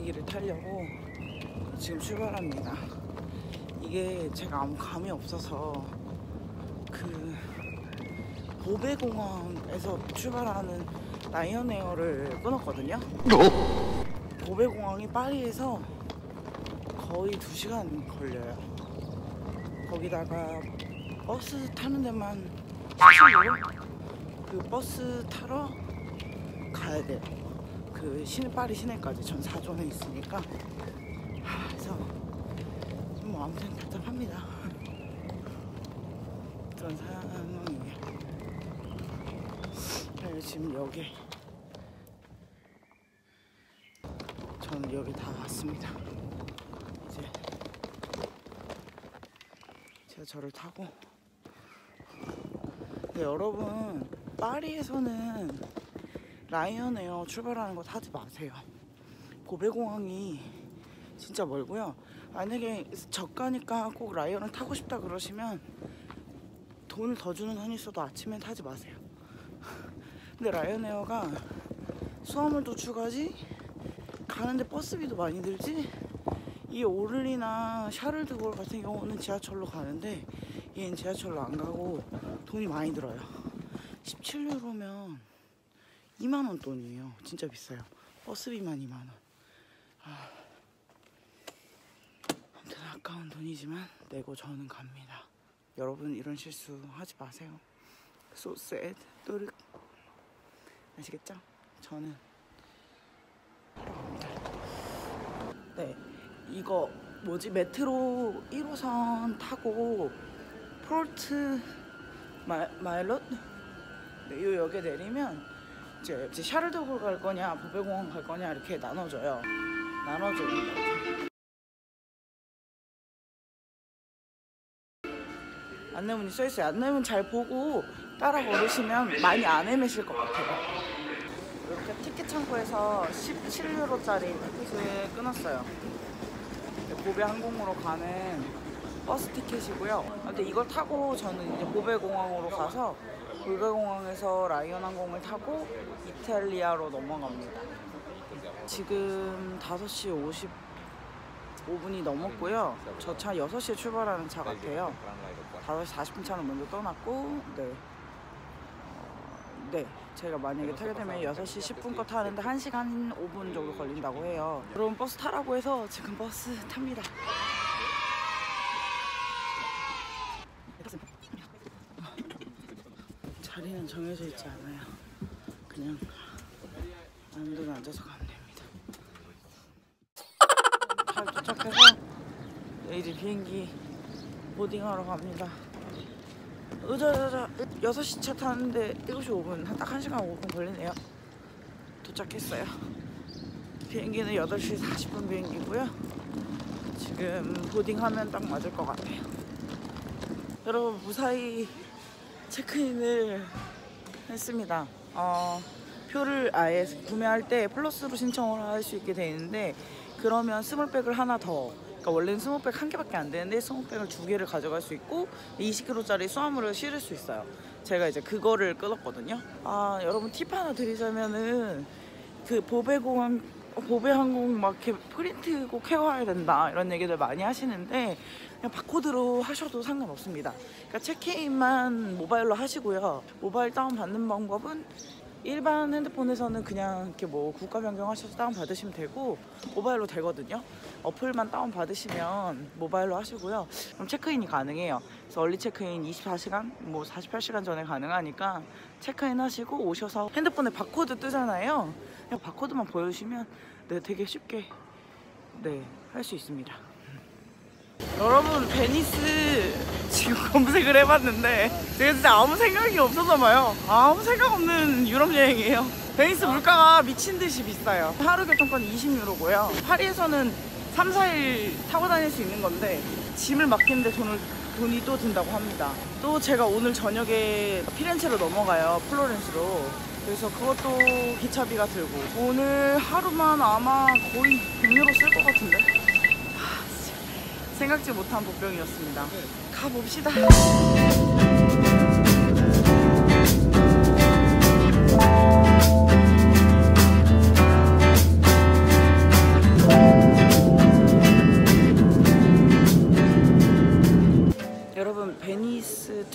비행기를 타려고 지금 출발합니다. 이게 제가 아무 감이 없어서 그 고베공항에서 출발하는 라이언에어를 끊었거든요. 고베공항이 파리에서 거의 2시간 걸려요. 거기다가 버스 타는 데만 7유로? 그 버스 타러 가야 돼요. 그 파리 시내까지 전 4존에 있으니까. 그래서 뭐 아무튼 답답합니다. 그런 상황이에요. 지금 여기 저는 여기 다 왔습니다. 이제 지하철을 타고. 근데 여러분, 파리에서는 라이언에어 출발하는 거 타지 마세요. 고베공항이 진짜 멀고요. 만약에 저가니까 꼭 라이언을 타고 싶다 그러시면 돈을 더 주는 한이 있어도 아침엔 타지 마세요. 근데 라이언에어가 수화물도 추가지, 가는데 버스비도 많이 들지. 이 오를리나 샤를드골 같은 경우는 지하철로 가는데 얘는 지하철로 안 가고 돈이 많이 들어요. 17유로면 2만원 돈이에요. 진짜 비싸요. 버스비만 2만원. 아무튼 아까운 돈이지만 내고 저는 갑니다. 여러분, 이런 실수 하지 마세요. So sad. 또르. 아시겠죠? 저는 하러 갑니다. 네, 이거 뭐지? 메트로 1호선 타고 포르트 마일롯? 네, 이 역에 내리면 이제 샤를드골 갈 거냐, 고베공항 갈 거냐 이렇게 나눠줘요. 나눠줍니다. 안내문이 써있어요. 안내문 잘 보고 따라 걸으시면 많이 안 헤매실 것 같아요. 이렇게 티켓 창구에서 17유로짜리 티켓을 끊었어요. 고베 항공으로 가는 버스 티켓이고요. 근데 이걸 타고 저는 이제 고베 공항으로 가서 고베 공항에서 라이언 항공을 타고 이탈리아로 넘어갑니다. 지금 5시 55분이 넘었고요. 저 차 6시에 출발하는 차 같아요. 5시 40분 차는 먼저 떠났고, 네, 제가 만약에 타게 되면 6시 10분 거 타는데 1시간 5분 정도 걸린다고 해요. 여러분, 버스 타라고 해서 지금 버스 탑니다. 자리는 정해져 있지 않아요. 그냥 아무 데나 앉아서 가면 됩니다. 잘 도착해서 이제 비행기 보딩하러 갑니다. 6시 차 타는데 7시 5분, 딱 1시간 5분 걸리네요. 도착했어요. 비행기는 8시 40분 비행기고요. 지금 보딩하면 딱 맞을 것 같아요. 여러분, 무사히 체크인을 했습니다. 표를 아예 구매할 때 플러스로 신청을 할 수 있게 되어 있는데, 그러면 스몰백을 하나 더, 그러니까 원래는 스몰백 1개밖에 안 되는데 스몰백을 2개를 가져갈 수 있고 20kg짜리 수화물을 실을 수 있어요. 제가 이제 그거를 끊었거든요. 여러분, 팁 하나 드리자면은 그 보베 항공 막 이렇게 프린트 꼭 해와야 된다 이런 얘기들 많이 하시는데, 그냥 바코드로 하셔도 상관없습니다. 그러니까 체크인만 모바일로 하시고요. 모바일 다운 받는 방법은 일반 핸드폰에서는 그냥 이렇게 뭐 국가 변경하셔서 다운 받으시면 되고, 모바일로 되거든요. 어플만 다운 받으시면 모바일로 하시고요. 그럼 체크인이 가능해요. 그래서 얼리 체크인 24시간, 뭐 48시간 전에 가능하니까 체크인 하시고 오셔서 핸드폰에 바코드 뜨잖아요. 그냥 바코드만 보여주시면 되게 쉽게 할 수 있습니다. 여러분, 베니스 지금 검색을 해봤는데 제가 진짜 아무 생각이 없어서 봐요. 아무 생각 없는 유럽 여행이에요. 베니스 물가가 미친듯이 비싸요. 하루 교통권 20유로고요 파리에서는 3, 4일 타고 다닐 수 있는 건데 짐을 맡기는데 돈이 또 든다고 합니다. 또 제가 오늘 저녁에 피렌체로 넘어가요, 플로렌스로. 그래서 그것도 기차비가 들고 오늘 하루만 아마 거의 100유로 쓸 것 같은데. 생각지 못한 복병이었습니다. 가봅시다.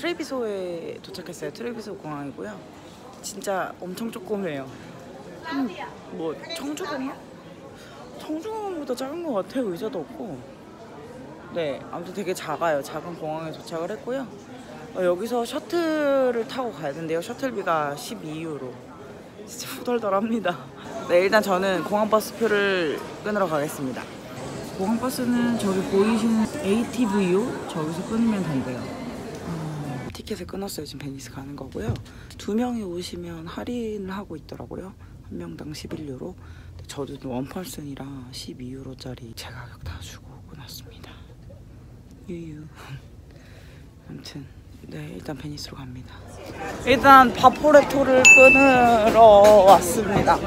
트레비소에 도착했어요. 트레비소 공항이고요. 진짜 엄청 조그매요. 뭐 청주공항? 청주공항보다 작은 것 같아요. 의자도 없고. 네, 아무튼 되게 작아요. 작은 공항에 도착을 했고요. 여기서 셔틀을 타고 가야 된대요. 셔틀비가 12유로. 진짜 후덜덜합니다. 네, 일단 저는 공항버스 표를 끊으러 가겠습니다. 공항버스는 저기 보이시는 ATVO 저기서 끊으면 된대요. 티켓을 끊었어요. 지금 베니스 가는 거고요. 2명이 오시면 할인을 하고 있더라고요. 한 명당 11유로. 저도 원펄슨이라 12유로짜리 제 가격 다 주고 끊었습니다. 유유. 아무튼 네, 일단 베니스로 갑니다. 일단 바포레토를 끊으러 왔습니다.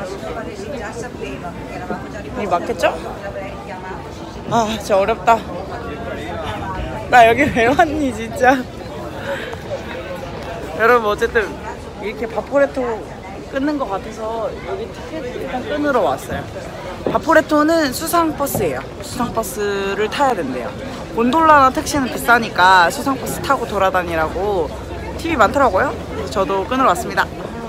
이 맞겠죠? 아, 진짜 어렵다. 나 여기 왜 왔니 진짜. 여러분 어쨌든 이렇게 바포레토 끊는 것 같아서 여기 티켓 일단 끊으러 왔어요. 바포레토는 수상버스예요. 수상버스를 타야 된대요. 곤돌라나 택시는 비싸니까 수상버스 타고 돌아다니라고 팁이 많더라고요. 그래서 저도 끊으러 왔습니다.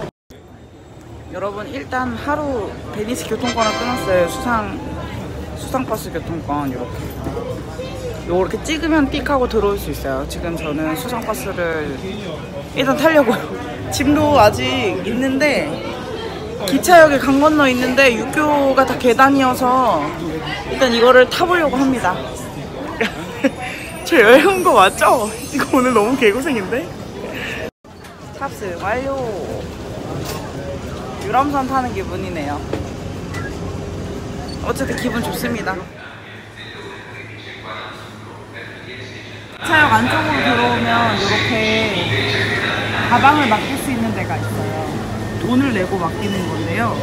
여러분 일단 하루 베니스 교통권을 끊었어요. 수상버스 교통권 요렇게 찍으면 띡 하고 들어올 수 있어요. 지금 저는 수상버스를 일단 타려고요. 짐도 아직 있는데 기차역에 강 건너 있는데 육교가 다 계단이어서 일단 이거를 타보려고 합니다. 저 여행 온 거 맞죠? 이거 오늘 너무 개고생인데? 탑승 완료. 유람선 타는 기분이네요. 어쨌든 기분 좋습니다. 기차역 안쪽으로 들어오면 이렇게 가방을 맡길 수 있는 데가 있어요. 돈을 내고 맡기는 건데요.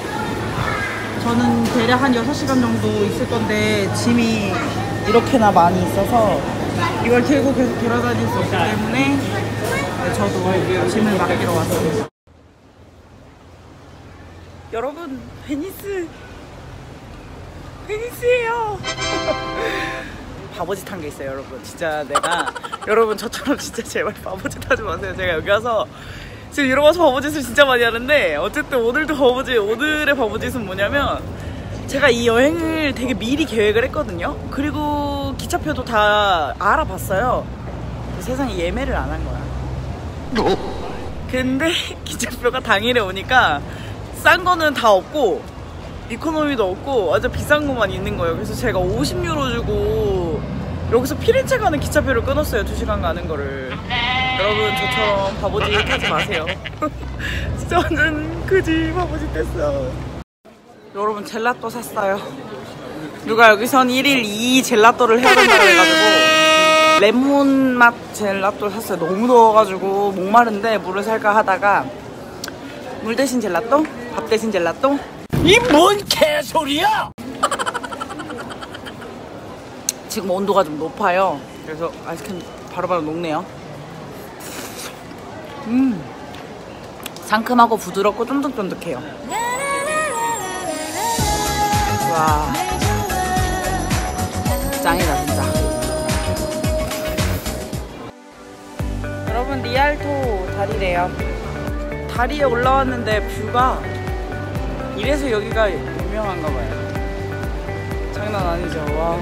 저는 대략 한 6시간 정도 있을 건데 짐이 이렇게나 많이 있어서 이걸 들고 계속 돌아다닐 수 없기 때문에 저도 짐을 맡기러 왔습니다. 여러분, 베니스예요. 바보짓 한 게 있어요, 여러분. 진짜 내가 여러분 저처럼 진짜 제발 바보짓 하지 마세요. 제가 여기 와서 지금 유럽 와서 바보짓을 진짜 많이 하는데 어쨌든 오늘의 바보짓은 뭐냐면 제가 이 여행을 되게 미리 계획을 했거든요. 그리고 기차표도 다 알아봤어요. 세상에 예매를 안 한 거야. 근데 기차표가 당일에 오니까 싼 거는 다 없고 이코노미도 없고 완전 비싼 것만 있는 거예요. 그래서 제가 50유로 주고 여기서 피렌체 가는 기차표를 끊었어요. 2시간 가는 거를. 여러분 저처럼 바보짓 하지 마세요. 진짜 완전 그지 바보짓 됐어. 여러분 젤라또 샀어요. 누가 여기선 1일 2 젤라또를 해야 된다고 해가지고 레몬 맛 젤라또를 샀어요. 너무 더워가지고 목마른데 물을 살까 하다가 물 대신 젤라또? 밥 대신 젤라또? 이 뭔 개소리야! 지금 온도가 좀 높아요. 그래서 아이스크림 바로바로 녹네요. 상큼하고 부드럽고 쫀득쫀득해요. 와, 짱이다 진짜. 여러분 리알토 다리래요. 다리에 올라왔는데 뷰가 이래서 여기가 유명한가 봐요. 장난 아니죠. 와.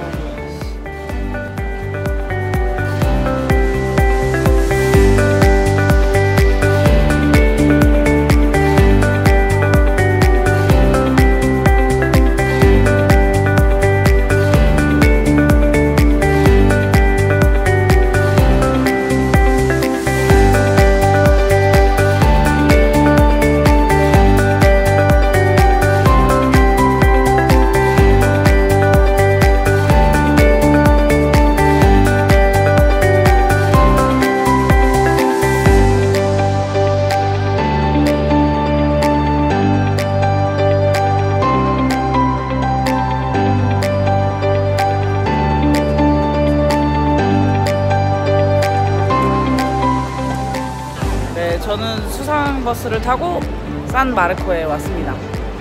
저는 수상버스를 타고 산마르코에 왔습니다.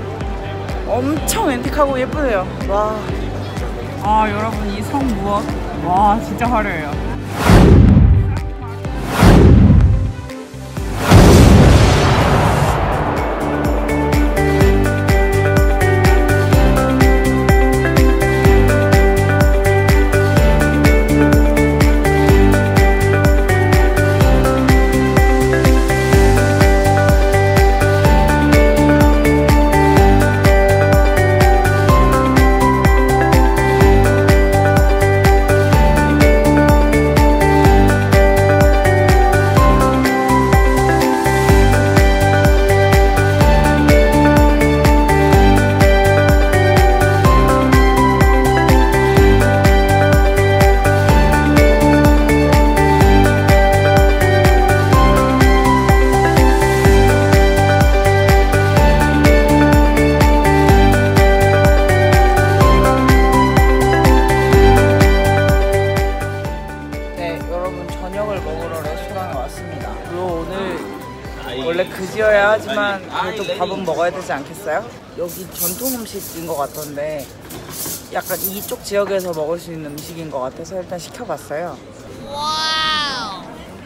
엄청 앤틱하고 예쁘네요. 와. 아 여러분 이 성 무엇? 와 진짜 화려해요. 원래 그지어야 하지만 그래도 밥은 먹어야 되지 않겠어요? 여기 전통 음식인 것 같던데 약간 이쪽 지역에서 먹을 수 있는 음식인 것 같아서 일단 시켜봤어요. 와우.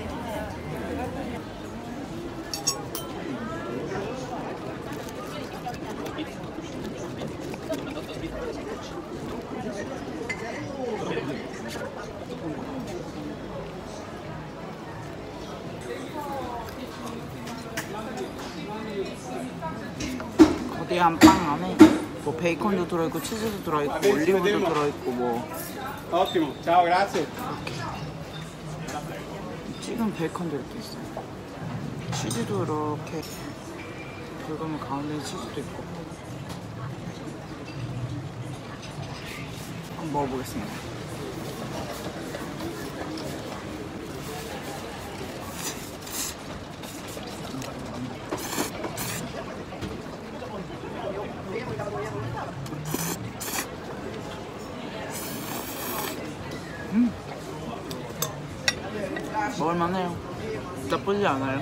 거대한 빵 안에 뭐 베이컨도 들어있고 치즈도 들어있고 올리브도 들어있고 뭐 Ottimo, ciao, grazie. 찌른 베이컨도 이렇게 있어요. 치즈도 이렇게 긁으면 가운데 치즈도 있고. 한번 먹어보겠습니다. 먹을만해요. 나쁘지 않아요.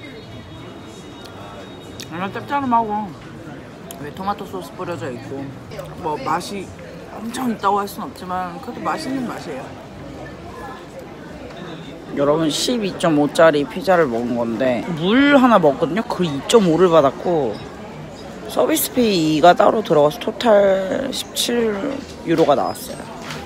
그냥 짭짤하고 왜 토마토 소스 뿌려져 있고 뭐 맛이 엄청 있다고 할 순 없지만 그래도 맛있는 맛이에요. 여러분 12.5짜리 피자를 먹은 건데 물 하나 먹었거든요. 그 2.5를 받았고 서비스 페이가 따로 들어가서 토탈 17유로가 나왔어요.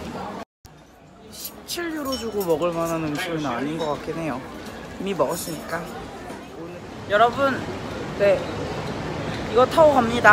17유로 주고 먹을 만한 음식은 아닌 것 같긴 해요. 이미 먹었으니까. 여러분, 네, 이거 타고 갑니다.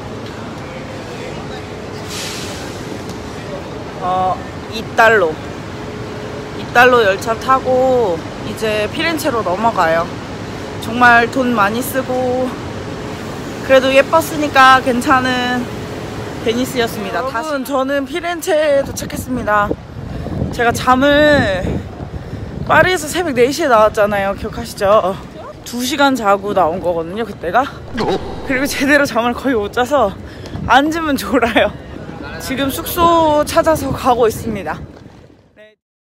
2달러 열차 타고 이제 피렌체로 넘어가요. 정말 돈 많이 쓰고 그래도 예뻤으니까 괜찮은 베니스였습니다. 여러분, 저는 피렌체에 도착했습니다. 제가 잠을 파리에서 새벽 4시에 나왔잖아요. 기억하시죠? 2시간 자고 나온 거거든요, 그때가. 그리고 제대로 잠을 거의 못 자서 앉으면 졸아요. 지금 숙소 찾아서 가고 있습니다. 네.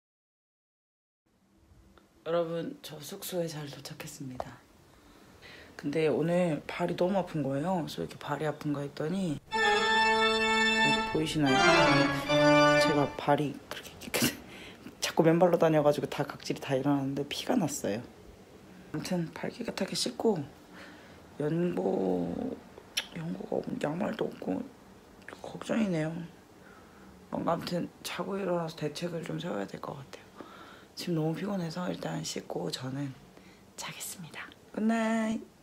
여러분, 저 숙소에 잘 도착했습니다. 근데 오늘 발이 너무 아픈 거예요. 그래서 왜 이렇게 발이 아픈가 했더니 보이시나요? 제가 발이 그렇게 자꾸 맨발로 다녀가지고 다 각질이 다 일어났는데 피가 났어요. 아무튼 발 깨끗하게 씻고 연고가 양말도 없고 걱정이네요. 뭔가 아무튼 자고 일어나서 대책을 좀 세워야 될 것 같아요. 지금 너무 피곤해서 일단 씻고 저는 자겠습니다. 굿나잇.